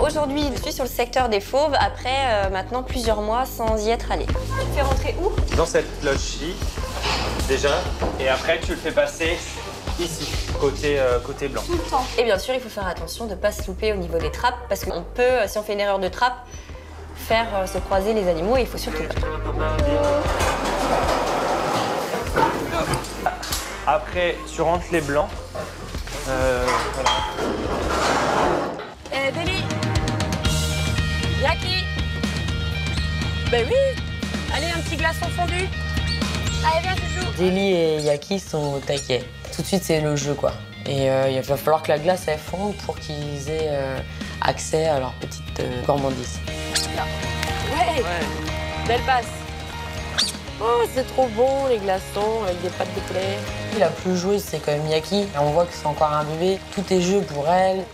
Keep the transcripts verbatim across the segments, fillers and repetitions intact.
Aujourd'hui, je suis sur le secteur des fauves, après euh, maintenant plusieurs mois sans y être allée. Tu le fais rentrer où? Dans cette loge-ci, déjà, et après tu le fais passer ici, côté, euh, côté blanc. Tout le temps. Et bien sûr, il faut faire attention de ne pas se louper au niveau des trappes, parce qu'on peut, si on fait une erreur de trappe, faire euh, se croiser les animaux, et il faut surtout pas. Après, tu rentres les blancs. Euh, voilà. Eh, Déli! Yaki! Ben oui! Allez, un petit glaçon fondu! Allez, viens, Joujou! Déli et Yaki sont au taquet. Tout de suite, c'est le jeu, quoi. Et euh, il va falloir que la glace, elle fonde pour qu'ils aient euh, accès à leur petite euh, gourmandise. Ouais. ouais! Belle passe! Oh, c'est trop bon, les glaçons avec des pâtes de poulet. La plus joueuse, c'est quand même Yaki. On voit que c'est encore un bébé. Tout est jeu pour elle.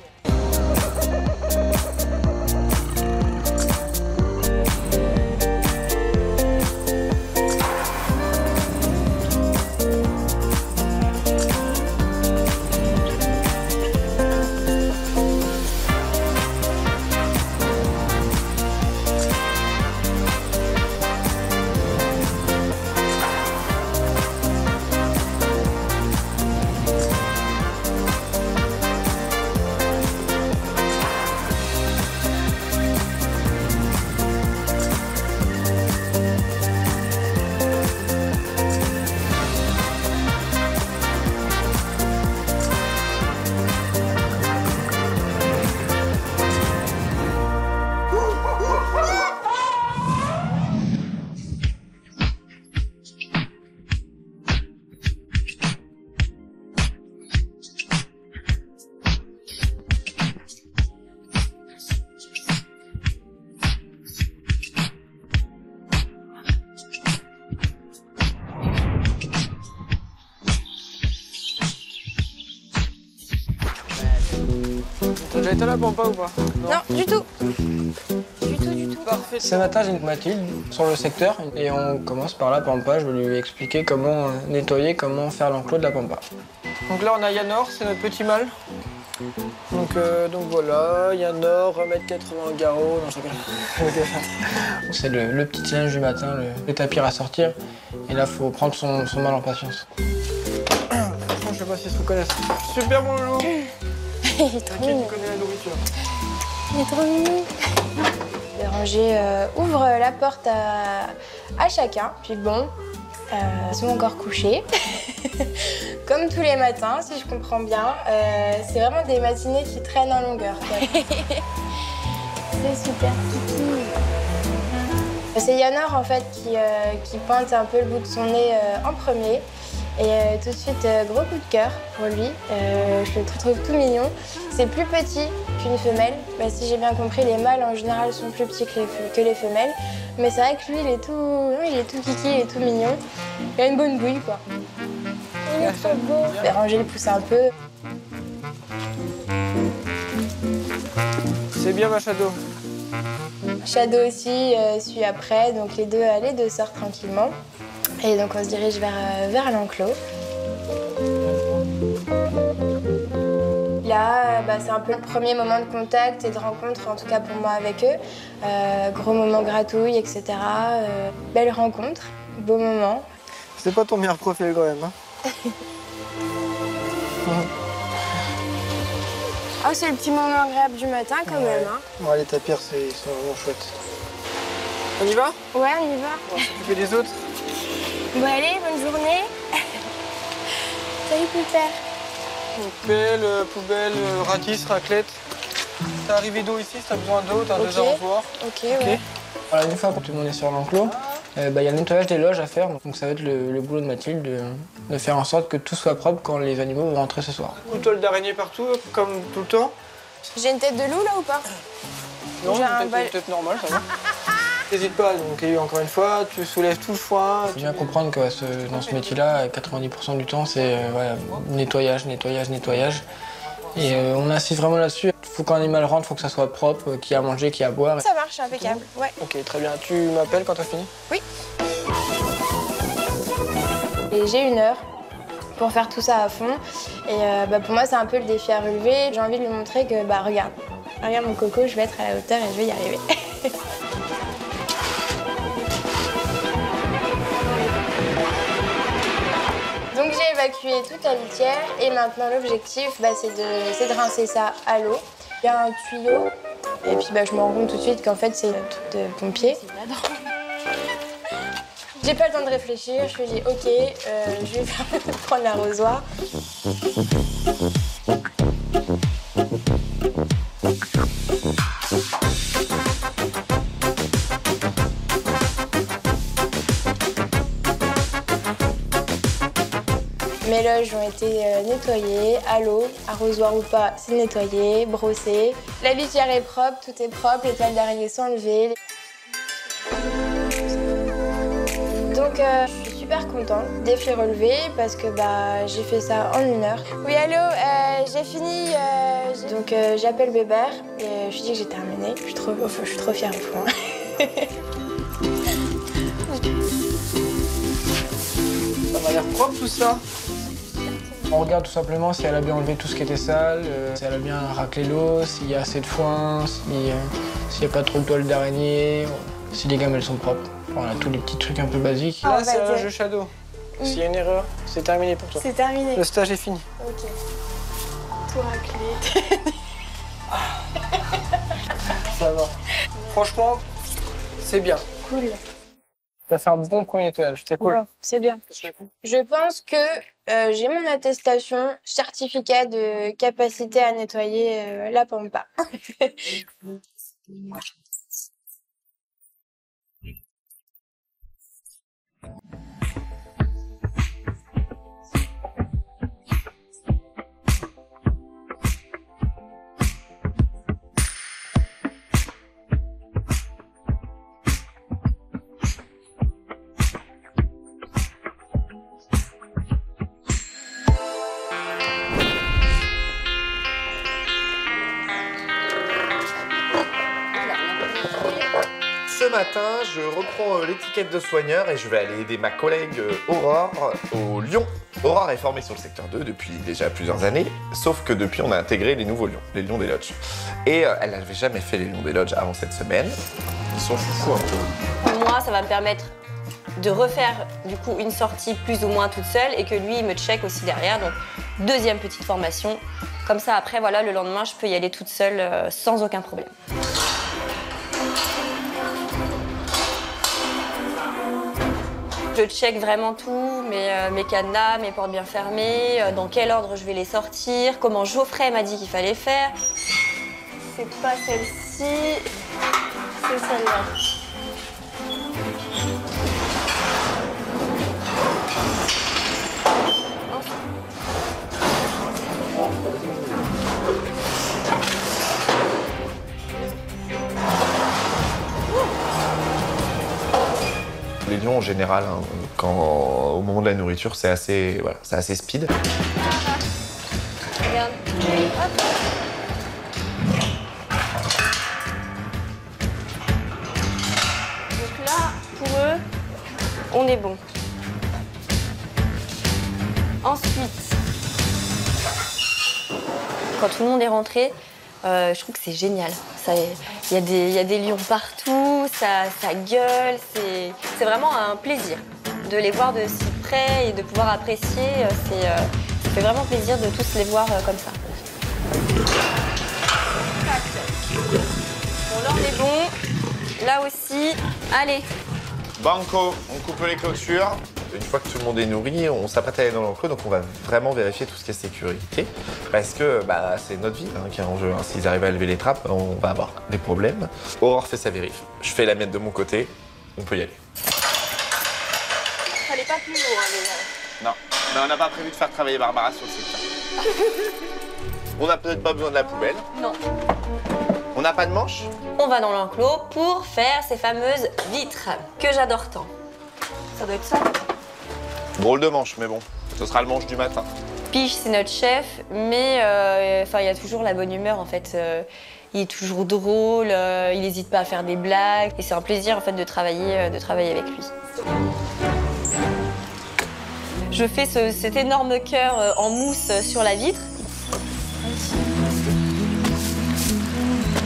T'as déjà été à la pampa ou pas? Non, non du tout. Du tout, du tout. Parfait. Ce matin, j'ai une Mathilde sur le secteur et on commence par la pampa. Je vais lui expliquer comment nettoyer, comment faire l'enclos de la pampa. Donc là, on a Yanor, c'est notre petit mâle. Donc, euh, donc voilà, Yanor, un mètre quatre-vingts au garrot. Non, je rigole. C'est le, le petit challenge du matin, le, le tapis à sortir. Et là, il faut prendre son, son mal en patience. Franchement, je sais pas s'ils se reconnaissent. Super bon loulou. Il est trop mignon. Tu connais la nourriture. Il est trop mignon. Béranger euh, ouvre la porte à, à chacun. Puis bon, euh, ils sont encore couchés. Comme tous les matins, si je comprends bien. Euh, c'est vraiment des matinées qui traînent en longueur. C'est super kiki. C'est Yanor en fait qui, euh, qui pointe un peu le bout de son nez euh, en premier. Et euh, tout de suite, euh, gros coup de cœur pour lui. Euh, je le trouve tout mignon. C'est plus petit qu'une femelle. Bah, si j'ai bien compris, les mâles en général sont plus petits que les, que les femelles. Mais c'est vrai que lui, il est tout, il est tout kiki, il est tout mignon. Il a une bonne bouille, quoi. Il est trop beau. Béranger le pousse un peu. C'est bien ma Shadow. Shadow aussi euh, suit après, donc les deux, euh, les deux sortent tranquillement. Et donc on se dirige vers, euh, vers l'enclos. Là, bah, c'est un peu le premier moment de contact et de rencontre, en tout cas pour moi avec eux. Euh, gros moment gratouille, et cetera. Euh, belle rencontre, beau moment. C'est pas ton meilleur profil quand même. Hein. Oh, c'est le petit moment agréable du matin quand ouais. même. Hein. Ouais, les tapirs, ils sont vraiment chouettes. On y va? Ouais, on y va. On va s'occuper des autres. Bon allez, bonne journée. Salut Pépère. Pelle, poubelle, ratis, raclette. T'as arrivé d'eau ici, si t'as besoin d'eau, t'as okay. deux arrosoirs. Ok, okay. ouais. Voilà, une fois que tout le monde est sur l'enclos, il euh, bah, y a le nettoyage des loges à faire. Donc ça va être le, le boulot de Mathilde de, de faire en sorte que tout soit propre quand les animaux vont rentrer ce soir. Une toile d'araignée partout, comme tout le temps. J'ai une tête de loup là ou pas? Non, une tête, bal... une tête normale, ça va. N'hésite pas, donc encore une fois, tu soulèves tout le foin. Il faut bien comprendre que ce, dans ce métier-là, quatre-vingt-dix pour cent du temps, c'est euh, ouais, nettoyage, nettoyage, nettoyage. Et euh, on insiste vraiment là-dessus. Il faut qu'un animal rentre, il faut que ça soit propre, qu'il y ait à manger, qu'il y ait à boire. Ça marche, impeccable. Ouais. Ok, très bien. Tu m'appelles quand t'as fini? Oui. Et j'ai une heure pour faire tout ça à fond. Et euh, bah, pour moi, c'est un peu le défi à relever. J'ai envie de lui montrer que, bah regarde, Regarde mon coco, je vais être à la hauteur et je vais y arriver. Donc j'ai évacué toute la litière et maintenant l'objectif bah, c'est de, de rincer ça à l'eau. Il y a un tuyau et puis bah, je me rends compte tout de suite qu'en fait c'est un truc de pompier. J'ai pas le temps de réfléchir, je me dis ok, euh, je vais prendre l'arrosoir. Mes loges ont été nettoyées, à l'eau, arrosoir ou pas, c'est nettoyé, brossé. La litière est propre, tout est propre, les toiles d'araignée sont enlevées. Donc euh, je suis super contente, défi relevé parce que bah, j'ai fait ça en une heure. Oui allô, euh, j'ai fini, euh, donc euh, j'appelle Bébert et je lui dis que j'ai terminé. Je suis trop, enfin, je suis trop fière au fond. Ça m'a l'air propre tout ça. On regarde tout simplement si elle a bien enlevé tout ce qui était sale, euh, si elle a bien raclé l'eau, s'il y a assez de foin, s'il n'y euh, a pas trop de toiles d'araignée, si les gammes elles sont propres. Voilà, tous les petits trucs un peu basiques. Ah, Là, c'est bah, un jeu Shadow. Mmh. S'il y a une erreur, c'est terminé pour toi. C'est terminé. Le stage est fini. Ok. Tout raclé. Ça va. Franchement, c'est bien. Cool. Ça fait un bon premier nettoyage, c'est cool. Ouais, c'est bien. Je pense que euh, j'ai mon attestation, certificat de capacité à nettoyer euh, la pampa. Ce matin, je reprends l'étiquette de soigneur et je vais aller aider ma collègue Aurore au Lion. Aurore est formée sur le secteur deux depuis déjà plusieurs années, sauf que depuis on a intégré les nouveaux lions, les lions des lodges. Et euh, elle n'avait jamais fait les lions des lodges avant cette semaine. Ils sont foufous un peu. Moi, ça va me permettre de refaire du coup une sortie plus ou moins toute seule et que lui il me check aussi derrière. Donc deuxième petite formation. Comme ça après voilà, le lendemain je peux y aller toute seule euh, sans aucun problème. Je check vraiment tout, mes, euh, mes cadenas, mes portes bien fermées, euh, dans quel ordre je vais les sortir, comment Geoffrey m'a dit qu'il fallait faire. C'est pas celle-ci, c'est celle-là. Les lions en général, hein, quand, au moment de la nourriture, c'est assez, voilà, c'est assez speed. Regarde. Hop. Donc là, pour eux, on est bon. Ensuite, quand tout le monde est rentré, euh, je trouve que c'est génial. Il y, y a des lions partout, ça, ça gueule, c'est vraiment un plaisir de les voir de si près et de pouvoir apprécier. Euh, ça fait vraiment plaisir de tous les voir euh, comme ça. Bon, là on est bon, là aussi, allez. Banco, on coupe les clôtures. Une fois que tout le monde est nourri, on s'apprête à aller dans l'enclos, donc on va vraiment vérifier tout ce qui est sécurité. Parce que bah, c'est notre vie hein, qui est en jeu. Hein. S'ils arrivent à lever les trappes, on va avoir des problèmes. Aurore fait sa vérif, je fais la mienne de mon côté, on peut y aller. Fallait pas plus haut, hein, déjà. Non, mais on n'a pas prévu de faire travailler Barbara sur le secteur. On n'a peut-être pas besoin de la poubelle. Non. On n'a pas de manche. On va dans l'enclos pour faire ces fameuses vitres que j'adore tant. Ça doit être ça. Drôle de manche, mais bon, ce sera le manche du matin. Piche, c'est notre chef, mais euh, il y a toujours la bonne humeur en fait. Euh, il est toujours drôle, euh, il n'hésite pas à faire des blagues. Et c'est un plaisir en fait de travailler, euh, de travailler avec lui. Je fais ce, cet énorme cœur euh, en mousse sur la vitre.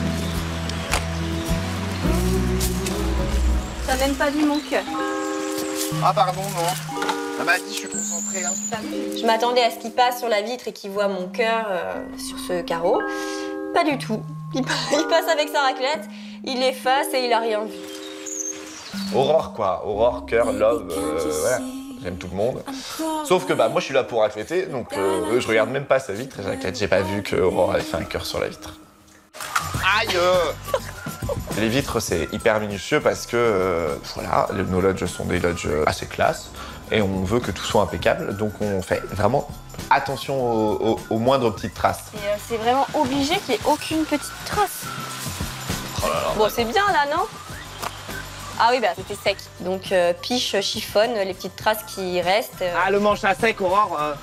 T'as même pas vu mon cœur. Ah pardon, non. Ah bah dis, je suis concentré. Hein. Je m'attendais à ce qu'il passe sur la vitre et qu'il voit mon cœur euh, sur ce carreau. Pas du tout. Il, il passe avec sa raclette, il l'efface et il a rien vu. Aurore quoi, Aurore, cœur, love, euh, voilà. J'aime tout le monde. Sauf que bah moi je suis là pour racletter, donc euh, je regarde même pas sa vitre et je raclette. J'ai pas vu que Aurore avait fait un cœur sur la vitre. Aïe euh Les vitres c'est hyper minutieux parce que euh, voilà, nos lodges sont des lodges assez classe et on veut que tout soit impeccable, donc on fait vraiment attention aux, aux, aux moindres petites traces. Et euh, c'est vraiment obligé qu'il n'y ait aucune petite trace. Oh là là, bon, c'est bien là, non? Ah oui, bah c'était sec. Donc euh, piche, chiffonne les petites traces qui restent. Euh... Ah, le manche à sec, Aurore. Euh...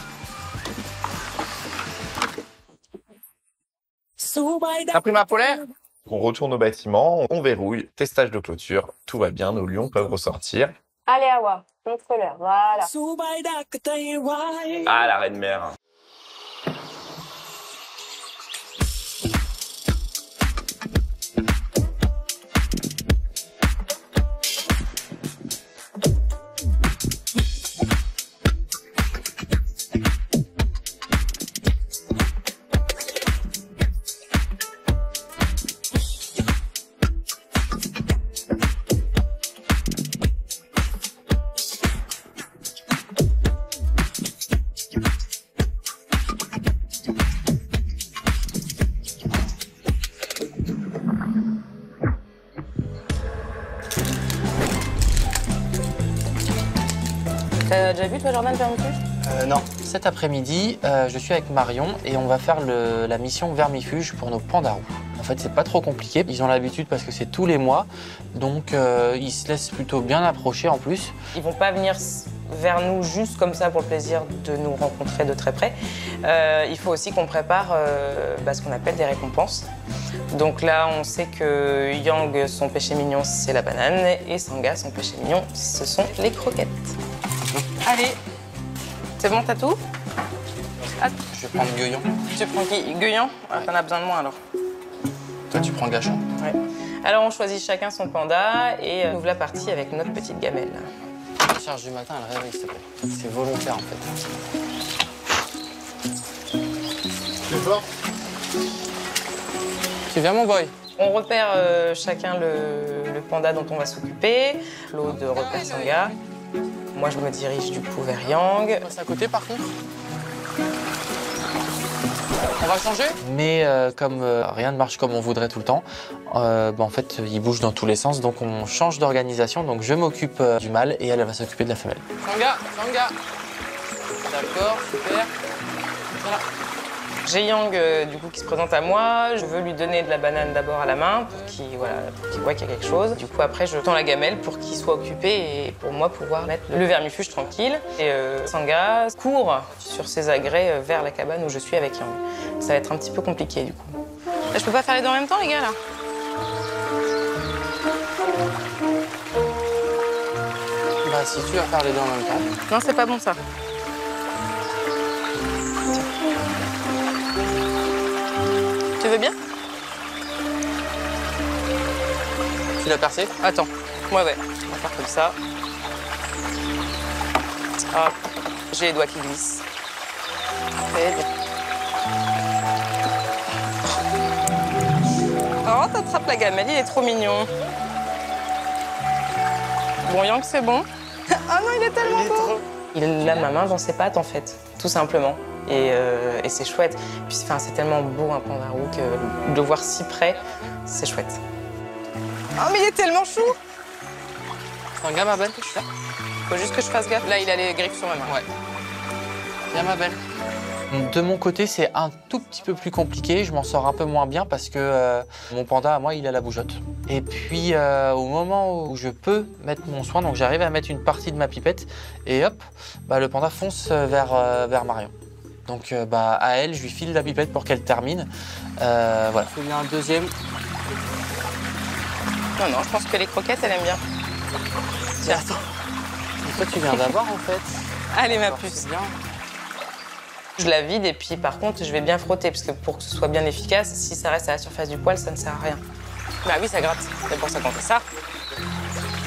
T'as pris ma polaire? On retourne au bâtiment, on verrouille, testage de clôture, tout va bien, nos lions peuvent ressortir. Allez, Awa, montre-leur, voilà. Ah, la reine mère. T'as déjà vu toi Jordan Vermicule? Euh, non. Cet après-midi, euh, je suis avec Marion et on va faire le, la mission vermifuge pour nos pandarous. En fait, c'est pas trop compliqué. Ils ont l'habitude parce que c'est tous les mois, donc euh, ils se laissent plutôt bien approcher en plus. Ils vont pas venir vers nous juste comme ça pour le plaisir de nous rencontrer de très près. Euh, il faut aussi qu'on prépare euh, bah, ce qu'on appelle des récompenses. Donc là, on sait que Yang, son péché mignon, c'est la banane, et Sangha, son péché mignon, ce sont les croquettes. Allez, c'est bon, t'as tout? Attends. Je vais prendre Gueillon. Tu prends qui? Gueillon? Ah, t'en as besoin de moi alors. Toi, tu prends Gachon. Ouais. Alors, on choisit chacun son panda et on ouvre la partie avec notre petite gamelle. La charge du matin, elle réveille, s'il te plaît. C'est volontaire, en fait. C'est fort. Tu viens, mon boy? On repère euh, chacun le, le panda dont on va s'occuper. Claude repère Sangha. Moi, je me dirige du coup vers Yang. On passe à côté, par contre. On va changer? Mais euh, comme euh, rien ne marche comme on voudrait tout le temps, euh, bah, en fait, il bouge dans tous les sens, donc on change d'organisation. Donc je m'occupe euh, du mâle et elle, elle va s'occuper de la femelle. Sangha, Sangha. D'accord, super. Voilà. J'ai Yang euh, du coup qui se présente à moi. Je veux lui donner de la banane d'abord à la main pour qu'il voilà, pour qu'il voit qu'il y a quelque chose. Du coup après je tends la gamelle pour qu'il soit occupé et pour moi pouvoir mettre le vermifuge tranquille. Et euh, Sangha court sur ses agrès euh, vers la cabane où je suis avec Yang. Ça va être un petit peu compliqué du coup. Là, je peux pas faire les deux en même temps les gars là? Bah si tu vas faire les deux en même temps. Non c'est pas bon ça. Tu veux bien? Tu l'as percé? Attends, ouais ouais, on va faire comme ça. Hop, j'ai les doigts qui glissent. Très bien. Oh, t'attrapes la gamelle, il est trop mignon. Bon, Yang, c'est bon. Ah non, il est tellement il est beau. Trop... Il a ma main dans ses pattes, en fait, tout simplement. Et, euh, et c'est chouette. Puis c'est tellement beau un pandarou que de le voir si près, c'est chouette. Oh mais il est tellement chou! Sangha, ma belle, je suis là. Faut juste que je fasse gaffe. Là, il a les griffes sur ma main. Ouais. Viens, ma belle. De mon côté, c'est un tout petit peu plus compliqué. Je m'en sors un peu moins bien parce que euh, mon panda, à moi, il a la bougeotte. Et puis, euh, au moment où je peux mettre mon soin, donc j'arrive à mettre une partie de ma pipette et hop, bah, le panda fonce vers, euh, vers Marion. Donc euh, bah, à elle, je lui file la pipette pour qu'elle termine. Euh, voilà. Je fais un deuxième. Non, non, je pense que les croquettes, elle aime bien. Tiens, attends. Toi, tu viens d'avoir en fait. Allez, ma puce. Bien. Je la vide et puis par contre, je vais bien frotter parce que pour que ce soit bien efficace, si ça reste à la surface du poil, ça ne sert à rien. Bah oui, ça gratte. C'est pour ça qu'on fait ça.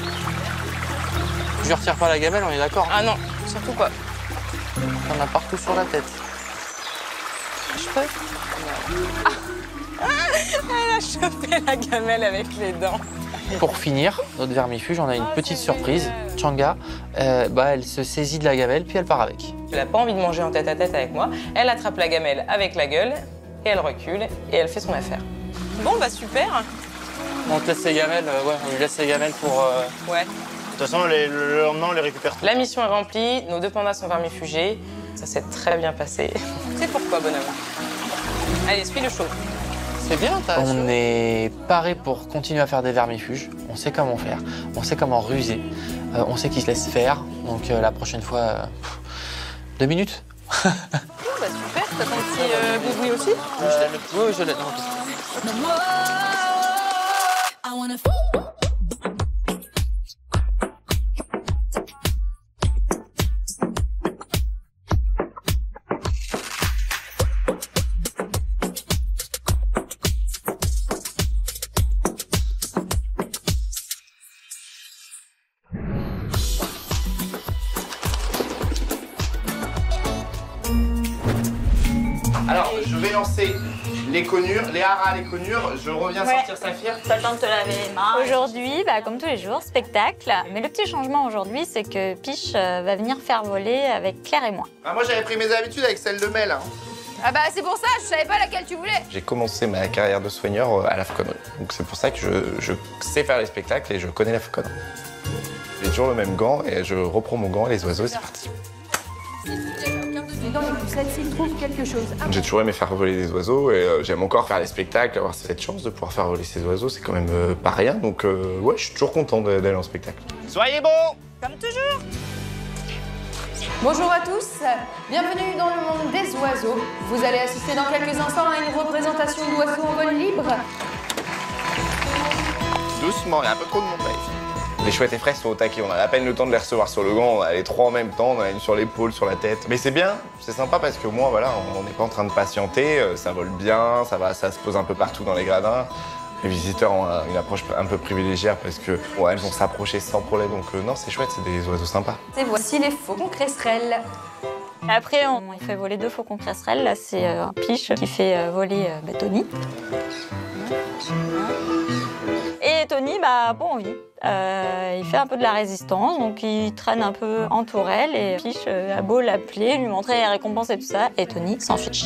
Je ne retire pas la gamelle, on est d'accord? Ah non, surtout pas. On a partout sur la tête. Je peux ah. Elle a chopé la gamelle avec les dents. Pour finir, notre vermifuge, on a une Oh, petite c'est surprise. génial. Changa, euh, bah, elle se saisit de la gamelle, puis elle part avec. Elle n'a pas envie de manger en tête à tête avec moi. Elle attrape la gamelle avec la gueule et elle recule et elle fait son affaire. Bon, bah super. On te laisse les gamelles, euh, ouais, on lui laisse les gamelles pour... Euh... Ouais. De toute façon, les- le lendemain, on les récupère. La mission est remplie, nos deux pandas sont vermifugés. Ça s'est très bien passé. C'est pourquoi, bonhomme. Allez, suis le show. C'est bien, t'as On est paré pour continuer à faire des vermifuges. On sait comment faire, on sait comment ruser, euh, on sait qu'ils se laissent faire. Donc euh, la prochaine fois, euh, pff, deux minutes. Oh, bah super, t'as ton petit euh, boui aussi Euh, le... Oui, je l'ai. Non, Alors, je vais lancer les conures, les haras, les conures. Je reviens Ouais. sortir Saphir. T'as le temps de te laver les mains. Aujourd'hui, bah, comme tous les jours, spectacle. Mais le petit changement aujourd'hui, c'est que Piche euh, va venir faire voler avec Claire et moi. Ah, moi, j'avais pris mes habitudes avec celle de Mel. Hein. Ah bah c'est pour ça, je savais pas laquelle tu voulais. J'ai commencé ma carrière de soigneur euh, à la fauconnerie. Donc c'est pour ça que je, je sais faire les spectacles et je connais la fauconnerie. J'ai toujours le même gant et je reprends mon gant et les oiseaux, c'est parti. J'ai toujours aimé faire voler des oiseaux et euh, j'aime encore faire les spectacles, avoir cette chance de pouvoir faire voler ces oiseaux, c'est quand même euh, pas rien. Donc euh, ouais, je suis toujours content de- d'aller en spectacle. Soyez bons! Comme toujours. Bonjour à tous, bienvenue dans le monde des oiseaux. Vous allez assister dans quelques instants à une représentation d'oiseaux en vol libre. Doucement, il y a un peu trop de monde là, les filles. Les chouettes et fraises sont au taquet, on a à peine le temps de les recevoir sur le gant, on a les trois en même temps, on en a une sur l'épaule, sur la tête. Mais c'est bien, c'est sympa parce que moi, voilà, on n'est pas en train de patienter, euh, ça vole bien, ça va, ça se pose un peu partout dans les gradins. Les visiteurs ont un- une approche un peu privilégiée parce que ouais, elles vont s'approcher sans problème, donc euh, non, c'est chouette, c'est des oiseaux sympas. Et voici les faucons cresserelles. Après, on il fait voler deux faucons cresserelles. Là, c'est euh, un Piche qui fait euh, voler euh, bah, Tony. Et Tony, bah, pas envie. Euh, il fait un peu de la résistance, donc il traîne un peu en tourelle. Et Piche euh, a beau l'appeler, lui montrer les récompenses et tout ça, et Tony s'en fiche.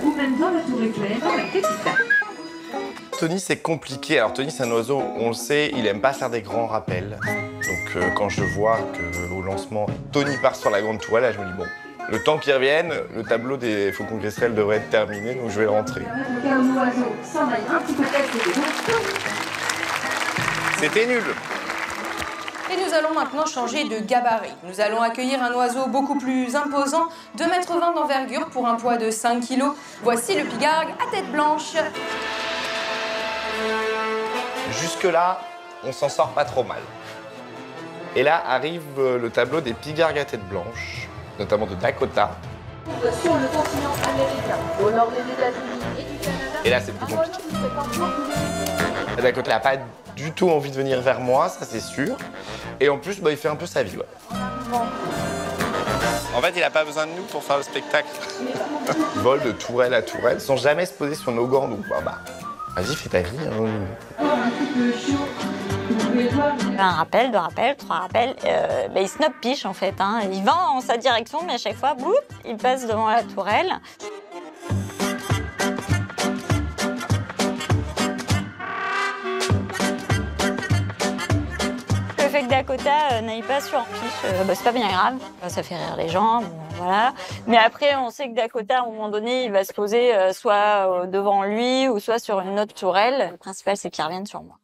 Tony, c'est compliqué. Alors, Tony, c'est un oiseau, on le sait, il aime pas faire des grands rappels. Donc, euh, quand je vois qu'au lancement, Tony part sur la grande tourelle, là, je me dis, bon, le temps qu'il revienne, le tableau des faucons cresserelles devrait être terminé, donc je vais rentrer. C'était nul. Et nous allons maintenant changer de gabarit. Nous allons accueillir un oiseau beaucoup plus imposant, deux mètres vingt d'envergure pour un poids de cinq kilos. Voici le pigargue à tête blanche. Jusque-là, on s'en sort pas trop mal. Et là arrive euh, le tableau des pigargues à tête blanche, notamment de Dakota. Sur le continent américain, au nord des États-Unis et du Canada. Et là, c'est plus compliqué. Dakota n'a pas du tout envie de venir vers moi, ça c'est sûr. Et en plus, bah, il fait un peu sa vie. Ouais. En fait, il n'a pas besoin de nous pour faire le spectacle. Il vole de tourelle à tourelle sans jamais se poser sur nos gants. Donc, bah, bah vas-y, fais ta vie. Hein. Un rappel, deux rappels, trois rappels. Euh, bah, il snob Piche en fait. Hein. Il va en sa direction, mais à chaque fois, boum, il passe devant la tourelle. Le fait que Dakota euh, n'aille pas sur Piche, euh, bah, c'est pas bien grave. Ça fait rire les gens, bon, voilà. Mais après, on sait que Dakota, à un moment donné, il va se poser euh, soit euh, devant lui ou soit sur une autre tourelle. Le principal, c'est qu'il revienne sur moi.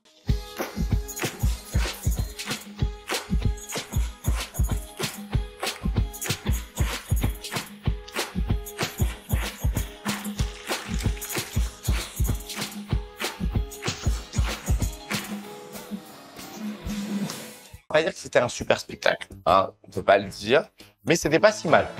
On va dire que c'était un super spectacle. Hein, on peut pas le dire, mais c'était pas si mal.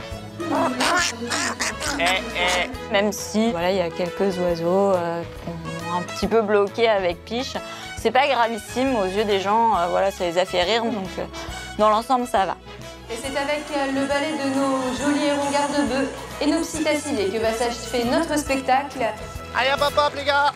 Même si, voilà, il y a quelques oiseaux euh, qui ont un petit peu bloqué avec Piche, c'est pas gravissime aux yeux des gens. Euh, voilà, ça les a fait rire, donc euh, dans l'ensemble, ça va. Et c'est avec le ballet de nos jolis hérons garde-bœufs et nos psittacidés que va s'achever notre spectacle. Allez hop hop hop les gars.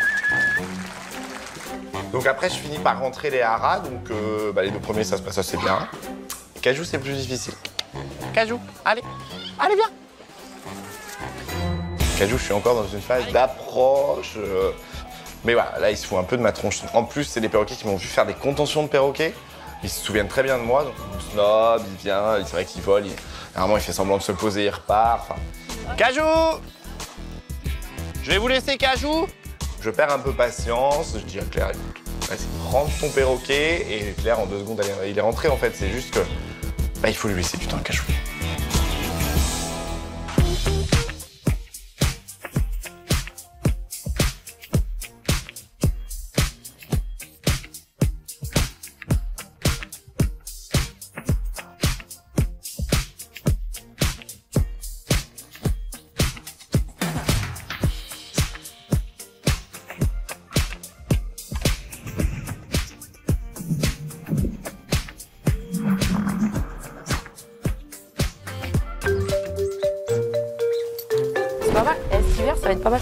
Donc après je finis par rentrer les haras, donc euh, bah, les deux premiers ça se passe assez bien. Cajou c'est plus difficile. Cajou, allez, allez viens. Cajou je suis encore dans une phase d'approche. Euh, mais voilà, là il se fout un peu de ma tronche. En plus c'est des perroquets qui m'ont vu faire des contentions de perroquets. Ils se souviennent très bien de moi, donc il me snob, il vient, c'est vrai qu'il vole, il... Normalement il fait semblant de se poser, il repart. Enfin... Cajou! Je vais vous laisser Cajou! Je perds un peu patience, je dis à Claire, écoute, vas-y, rentre ton perroquet, et Claire en deux secondes, il est rentré en fait, c'est juste que bah, il faut lui laisser du temps à Cajou. Pas mal. Et cet hiver, ça va être pas mal.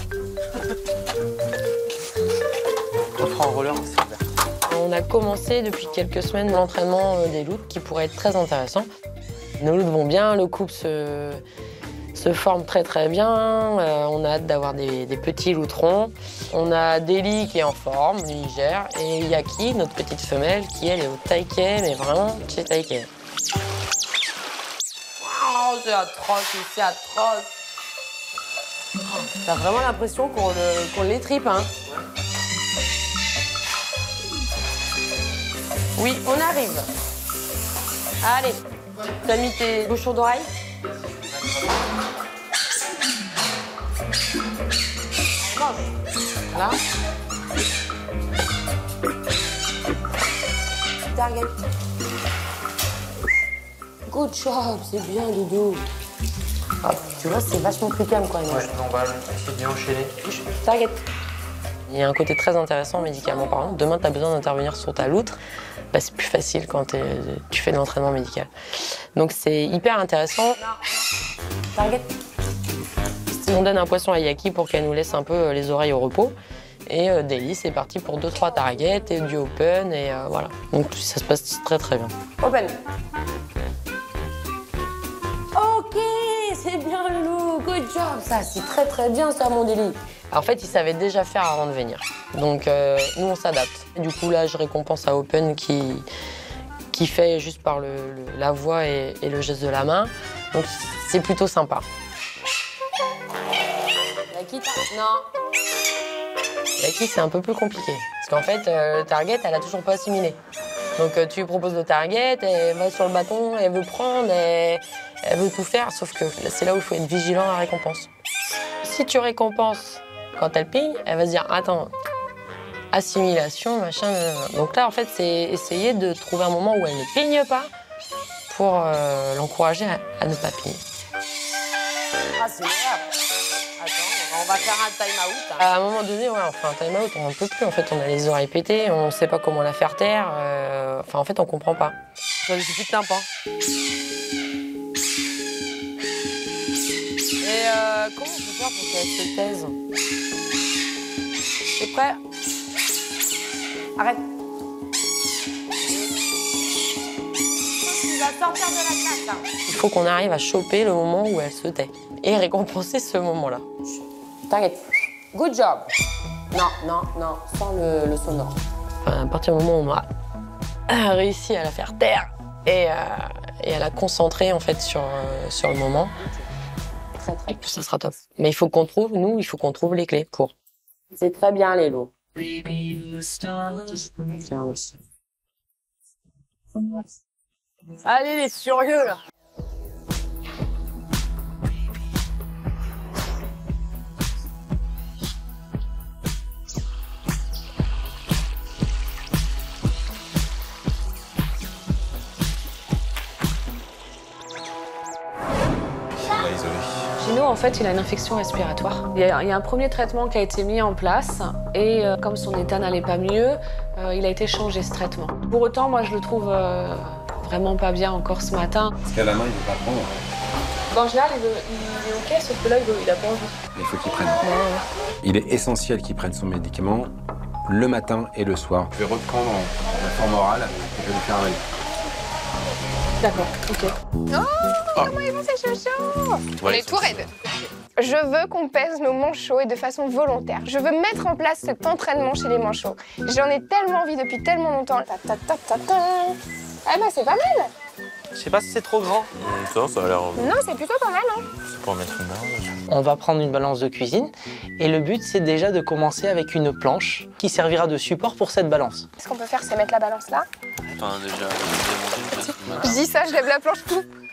On fera en roller cet hiver. On a commencé depuis quelques semaines l'entraînement des loutres qui pourrait être très intéressant. Nos loutres vont bien, le couple se, se forme très très bien. Euh, on a hâte d'avoir des, des petits loutrons. On a Deli qui est en forme, lui il gère, et Yaki, notre petite femelle, qui elle est au taïké, mais vraiment chez taïké. Oh, c'est atroce, c'est atroce. T'as vraiment l'impression qu'on le, qu'on l'étripe, hein. Oui, on arrive. Allez, t'as mis tes bouchons d'oreilles? Mange. Voilà. Target. Good job, c'est bien, Doudou. Ah, tu vois, c'est vachement plus calme quand même. Ouais, on va essayer de bien enchaîner. Target. Il y a un côté très intéressant médicalement parlant. Demain, tu as besoin d'intervenir sur ta loutre. Bah, c'est plus facile quand tu fais de l'entraînement médical. Donc c'est hyper intéressant. Target. On donne un poisson à Yaki pour qu'elle nous laisse un peu les oreilles au repos. Et euh, Deli, c'est parti pour deux trois targets et du open. Et euh, voilà. Donc ça se passe très très bien. Open. Ok, c'est bien le loup. Good job. Ça, c'est très très bien ça, mon Deli. En fait, il savait déjà faire avant de venir. Donc, euh, nous, on s'adapte. Du coup, là, je récompense à Open qui, qui fait juste par le, le, la voix et, et le geste de la main. Donc, c'est plutôt sympa. Yaki, non. Yaki, c'est un peu plus compliqué. Parce qu'en fait, euh, le target, elle a toujours pas assimilé. Donc, euh, tu lui proposes le target, elle va sur le bâton, elle veut prendre, elle, elle veut tout faire. Sauf que c'est là où il faut être vigilant à la récompense. Si tu récompenses quand elle pigne, elle va se dire « Attends, assimilation, machin... » Donc là, en fait, c'est essayer de trouver un moment où elle ne pigne pas pour euh, l'encourager à, à ne pas pigner. Ah, c'est grave. Attends, on va faire un time-out. Hein. À un moment donné, ouais, on fait un time-out, on n'en peut plus. En fait, on a les oreilles pétées, on ne sait pas comment la faire taire. Euh... Enfin, en fait, on comprend pas. Ça lui suffit de tympan. Et euh, comment on peut faire pour qu'elle se taise? T'es prêt? Arrête. Tu vas sortir de la classe, là. Il faut qu'on arrive à choper le moment où elle se tait et récompenser ce moment-là. T'inquiète. Good job. Non, non, non, sans le, le sonore. Enfin, à partir du moment où on a réussi à la faire taire et, euh, et à la concentrer en fait sur, euh, sur le moment, très, très, ça sera top. Mais il faut qu'on trouve, nous, il faut qu'on trouve les clés pour. C'est très bien, les lots. Allez, les furieux, là. Gino, en fait, il a une infection respiratoire. Il y a, il y a un premier traitement qui a été mis en place et euh, comme son état n'allait pas mieux, euh, il a été changé ce traitement. Pour autant, moi, je le trouve euh, vraiment pas bien encore ce matin. Parce qu'à la main, il veut pas prendre. En général, il, veut, il est ok, sauf que là, il, veut, il a pas envie. Il faut qu'il prenne. Il est essentiel qu'il prenne son médicament le matin et le soir. Je vais reprendre la forme orale et je vais lui faire avaler. D'accord, ok. Oh, comment ils vont ces chouchous? On est tout raide. Je veux qu'on pèse nos manchots et de façon volontaire. Je veux mettre en place cet entraînement chez les manchots. J'en ai tellement envie depuis tellement longtemps. Ta, ta, ta, ta, ta. Ah bah c'est pas mal. Je sais pas si c'est trop grand. Ça, ça a l'air... Non, c'est plutôt pas mal. Hein. C'est pour mettre une balance. On va prendre une balance de cuisine et le but c'est déjà de commencer avec une planche qui servira de support pour cette balance. Ce qu'on peut faire c'est mettre la balance là. Enfin déjà... Je dis ça, je lève la planche tout.